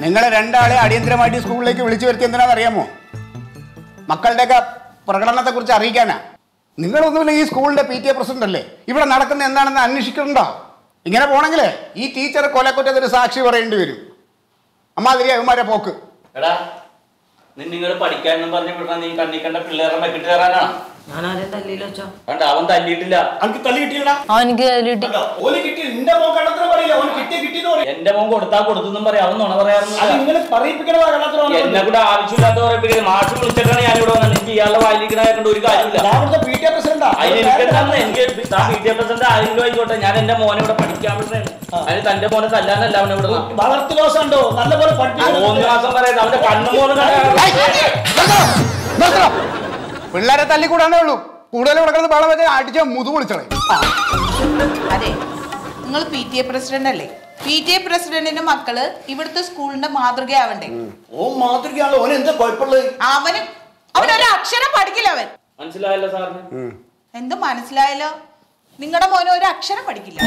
നിങ്ങളെ രണ്ടാളെ അടിയന്തരമായിട്ട് സ്കൂളിലേക്ക് വിളിച്ചു വരുത്തി എന്തിനാണെന്ന് അറിയാമോ? മക്കളുടെയൊക്കെ പ്രകടനത്തെക്കുറിച്ച് അറിയിക്കാനാ. നിങ്ങളൊന്നുമില്ല ഈ സ്കൂളിന്റെ PTA പ്രസിഡന്റ് അല്ലേ? ഇവിടെ നടക്കുന്ന എന്താണെന്ന് അന്വേഷിക്കണ്ടോ? ഇങ്ങനെ പോണെങ്കിലേ ഈ ടീച്ചർ കൊലക്കുറ്റത്തിന് സാക്ഷി പറയേണ്ടി വരും. അമ്മാതിരി അവന്മാരെ പോക്ക്. എടാ നിങ്ങൾ പഠിക്കാനെന്നും പറഞ്ഞു വിടാ, നീ കണ്ണിക്കണ്ട പിള്ളേരെ മെക്കിട്ട് കയറാനാണ്. അവൻ തല്ലിയിട്ടില്ല. എന്റെ മോൻ കൊടുത്താ കൊടുത്തെന്നും പറയാം. അവൻ നുണ പറയാറുണ്ട്. എന്നെ കൂടെ ആവശ്യമില്ലാത്ത പറയിപ്പിക്കുന്നത്. മാഷ് വിളിച്ചിട്ടാണ് ഞാൻ ഇവിടെ വന്നത്. എനിക്ക് ഇയാളുടെ വായിലിരിക്കണ ഒരു കാര്യമില്ല. എനിക്ക് PTA പ്രസിഡന്റ് ആരെങ്കിലും ആയിക്കോട്ടെ, ഞാൻ എന്റെ മോനെ ഇവിടെ പഠിക്കാൻ പറ്റുന്നതാണ്. അതിന് തന്റെ മോനെ തല്ലാനല്ല അവനെ ഇവിടെ വളർത്തു ദോഷമുണ്ടോ? നല്ലപോലെ 3 മാസം പറയുന്നത് അവന്റെ കണ്ണു മോനെ പിള്ളേരെ തല്ലിക്കൂടാനേ ഉള്ളൂ. കൂടുതൽ കിടക്കുന്നത് ബഹളം വെച്ചാൽ അടിച്ച മുതു വിളിച്ചോളെ. അതെ, നിങ്ങൾ PTA പ്രസിഡന്റ് അല്ലേ? PTA പ്രസിഡന്റിന്റെ മക്കള് ഇവിടുത്തെ സ്കൂളിന്റെ മാതൃകയാവണ്ടേ? ഓ മാതൃകയാണല്ലോ. ഓൻ എന്താ കുഴപ്പമുള്ളത്? അവനൊരു അക്ഷരം പഠിക്കില്ല. അവൻ മനസ്സിലായല്ലോ സാറിന്? എന്ത് മനസ്സിലായല്ലോ? നിങ്ങളുടെ മോനെ ഒരു അക്ഷരം പഠിക്കില്ല.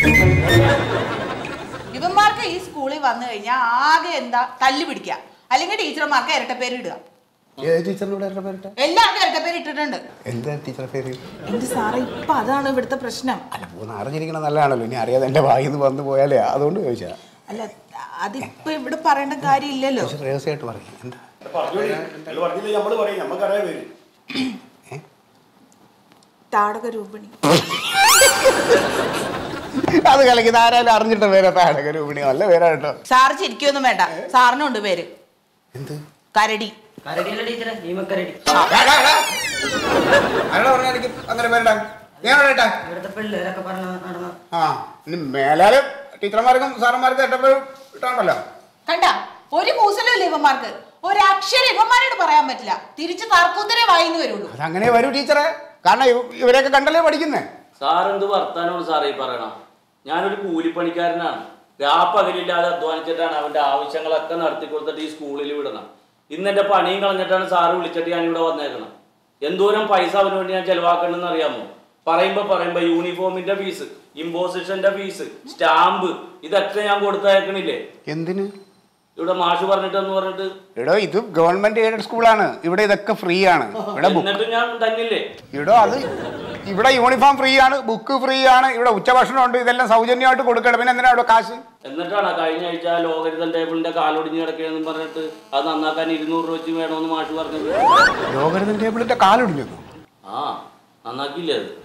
ഇവന്മാർക്ക് ഈ സ്കൂളിൽ വന്നു കഴിഞ്ഞാൽ ആകെ എന്താ തല്ലു പിടിക്കുക, അല്ലെങ്കിൽ ടീച്ചർമാർക്ക് ഇരട്ടപ്പേര് ഇടുക. എല്ലാവർക്കും ഇരട്ടപ്പേര് ഇട്ടിട്ടുണ്ട്. എന്താ ടീച്ചർ പേര്? എന്ത് സാറേ, ഇപ്പൊ അതാണ് ഇവിടുത്തെ പ്രശ്നം. അല്ല, അറിഞ്ഞിരിക്കണ നല്ലതാണല്ലോ. ഇനി അറിയാതെ എന്റെ വായിന്ന് വന്നു പോയാലേ, അതുകൊണ്ട് ചോദിച്ചാ. അല്ല, അതിപ്പോ ഇവിടെ പറയേണ്ട കാര്യമില്ലല്ലോ. രഹസ്യമായിട്ട് പറയും. എന്താ താടക രൂപിണി. അത് കളിക്കുന്ന ആരായാലും അറിഞ്ഞിട്ട് പേര് താടക രൂപിണി. നല്ല പേരാ കേട്ടോ. സാറ് ചിരിക്കൊന്നും വേണ്ട, സാറിനുണ്ട് പേര്. എന്ത്? കരടി. അങ്ങനെ പേരിടാൻ മേലാല് ടീച്ചർമാർക്കും സാറന്മാർക്കും ഇട്ടാണല്ലോ. കണ്ട, ഒരു കൂസലും ഇവന്മാർക്ക്. ഒരക്ഷരം ഇവന്മാരോട് പറയാൻ പറ്റില്ല. തിരിച്ച് തർക്കുത്തരേ വായിന്ന് വരുള്ളൂ. അതങ്ങനെ വരൂ ടീച്ചറെ. കാരണം ഇവരെയൊക്കെ കണ്ടല്ലേ പഠിക്കുന്നേ. സാറെന്ത് വർത്താനമാണ് സാറേ ഈ പറയണം? ഞാനൊരു കൂലിപ്പണിക്കാരനാണ്. രാപ്പകലില്ലാതെ അധ്വാനിച്ചിട്ടാണ് അവന്റെ ആവശ്യങ്ങളൊക്കെ നടത്തി കൊടുത്തിട്ട് ഈ സ്കൂളിൽ വിടണം. ഇന്ന് എന്റെ പണിയും കളഞ്ഞിട്ടാണ് സാറ് വിളിച്ചിട്ട് ഞാനിവിടെ വന്നേക്കണം. എന്തോരം പൈസ അവന് വേണ്ടി ഞാൻ ചെലവാക്കണമെന്ന് അറിയാമോ? പറയുമ്പോ യൂണിഫോമിന്റെ ഫീസ്, ഇമ്പോസിഷന്റെ ഫീസ്, സ്റ്റാമ്പ്, ഇതൊക്കെ ഞാൻ കൊടുത്തയക്കണില്ലേ? എന്തിന്? ഇവിടെ മാഷ് പറഞ്ഞിട്ടെന്ന് പറഞ്ഞിട്ട്. എടോ, ഇത് ഗവൺമെന്റ് എയ്ഡഡ് സ്കൂളാണ്. ഇവിടെ ഇതൊക്കെ ഫ്രീ ആണ്. എന്നിട്ട് ഞാൻ തന്നില്ലേ? ഇടോ, അത് ഇവിടെ യൂണിഫോം ഫ്രീ ആണ്, ബുക്ക് ഫ്രീ ആണ്, ഇവിടെ ഉച്ചഭക്ഷണം ഉണ്ട്. ഇതെല്ലാം സൗജന്യമായിട്ട് കൊടുക്കണം. പിന്നെ എന്തിനാ ഇവിടെ കാശ്? എന്നിട്ടാണ് കഴിഞ്ഞ ആഴ്ച ലോകരിതൽ ടേബിളിന്റെ കാലൊടിഞ്ഞ് കിടക്കുകയെന്ന് പറഞ്ഞിട്ട് അത് നന്നാക്കാൻ 200 രൂപ വെച്ച് വേണമെന്ന് മാഷ് പറഞ്ഞത്. ലോകരിതൽ ടേബിളിന്റെ കാലൊടിഞ്ഞു? ആ, നന്നാക്കിയില്ലേ അത്?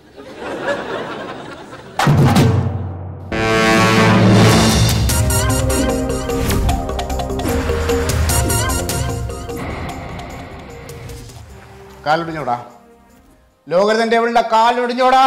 കാലൊടിഞ്ഞോടാ? ലോകരിതൽ ടേബിളിന്റെ കാലൊടിഞ്ഞോടാ?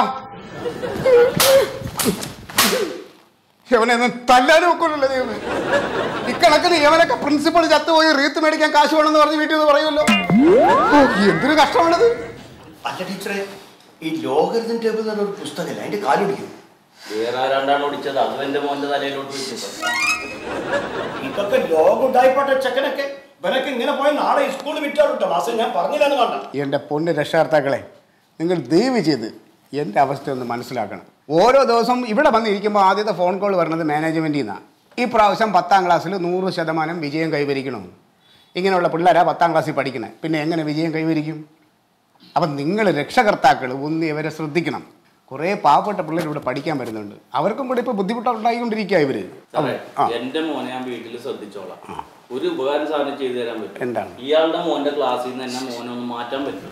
യവനൊന്നും തല്ലാനും ഒക്കില്ലല്ലോ ദൈവമേ. ഇക്കണക്കിന് യവനൊക്കെ പ്രിൻസിപ്പൾ ചത്തുപോയി റീത്ത് മേടിക്കാൻ കാശ് വേണമെന്ന് പറഞ്ഞ് വീട്ടിൽ നിന്ന് പറയുമല്ലോ. എന്തൊരു കഷ്ടമാണത്. അല്ല ടീച്ചറെ, ഈ ലോകരിതൽ ടേബിൾ എന്നൊരു പുസ്തകമല്ല, അതിന്റെ കാലൊടിക്കും. വേറെ ആരാണ്ടാണ് ഓടിച്ചത്? അത് എന്റെ മോന്റെ തലയിലോട്ട് വെച്ചത്. ഇതൊക്കെ ലോകം ഉണ്ടായിപ്പോട്ടെ. ചെക്കനൊക്കെ ഇവനൊക്കെ ഇങ്ങനെ പോയി നാളെ സ്കൂളിൽ വിറ്റാറുണ്ടോ മാസം? ഞാൻ പറഞ്ഞില്ലെന്ന് കണ്ട. എൻ്റെ പൊന്ന് രക്ഷകർത്താക്കളെ, നിങ്ങൾ ദയവ് ചെയ്ത് എൻ്റെ അവസ്ഥ ഒന്ന് മനസ്സിലാക്കണം. ഓരോ ദിവസം ഇവിടെ വന്നിരിക്കുമ്പോൾ ആദ്യത്തെ ഫോൺ കോൾ വരുന്നത് മാനേജ്മെൻറ്റിൽ നിന്നാണ്. ഈ പ്രാവശ്യം 10ാം ക്ലാസ്സിൽ 100% വിജയം കൈവരിക്കണമെന്ന്. ഇങ്ങനെയുള്ള പിള്ളേരാണ് 10ാം ക്ലാസ്സിൽ പഠിക്കണേ. പിന്നെ എങ്ങനെ വിജയം കൈവരിക്കും? അപ്പം നിങ്ങൾ രക്ഷകർത്താക്കൾ ഒന്ന് ഇവരെ ശ്രദ്ധിക്കണം. കുറേ പാവപ്പെട്ട പിള്ളേർ ഇവിടെ പഠിക്കാൻ വരുന്നുണ്ട്. അവർക്കും കൂടെ ഇപ്പോൾ ബുദ്ധിമുട്ടുണ്ടായിക്കൊണ്ടിരിക്കുക ഇവർ. എൻ്റെ മോനെ ഞാൻ വീട്ടിൽ ശ്രദ്ധിച്ചോളാം. ഒരു ഉപകാരം സാധനം ചെയ്തു തരാൻ പറ്റും. എന്താണ്? ഇയാളുടെ മോന്റെ ക്ലാസ്സിൽ നിന്ന് തന്നെ മോനെ ഒന്ന് മാറ്റാൻ പറ്റും.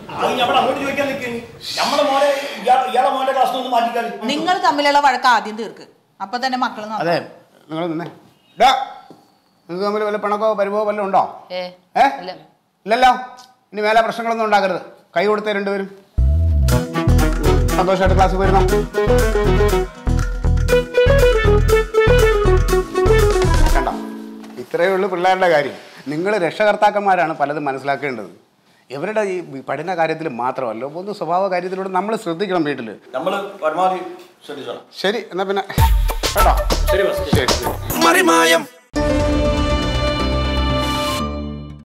നിങ്ങൾ തമ്മിലുള്ള വഴക്ക് ആദ്യം തീർക്ക്. അപ്പൊ തന്നെ മക്കൾ. അതെ, നിങ്ങൾ നിന്നേ. നിങ്ങൾക്ക് തമ്മിൽ വല്ല പിണക്കോ പരിവോ വല്ലതും ഉണ്ടോ? ഇല്ലല്ലോ. ഇനി വേറെ പ്രശ്നങ്ങളൊന്നും ഉണ്ടാക്കരുത്. കൈ കൊടുത്തേ രണ്ടുപേരും. സന്തോഷമായിട്ട് ക്ലാസ്സിൽ വരുന്നോ? കണ്ടോ, ഇത്രയേ ഉള്ളൂ പിള്ളേരുടെ കാര്യം. നിങ്ങൾ രക്ഷകർത്താക്കന്മാരാണ് പലതും മനസ്സിലാക്കേണ്ടത്. ഇവരുടെ ഈ പഠന കാര്യത്തിൽ മാത്രമല്ല, പൊതു സ്വഭാവ കാര്യത്തിലൂടെ നമ്മൾ ശ്രദ്ധിക്കണം. വീട്ടിൽ നമ്മൾ പരമാവധി ശ്രദ്ധിച്ചോളാം. ശരി, എന്നാ പിന്നെ കേട്ടോ. ശരി. Marimayam.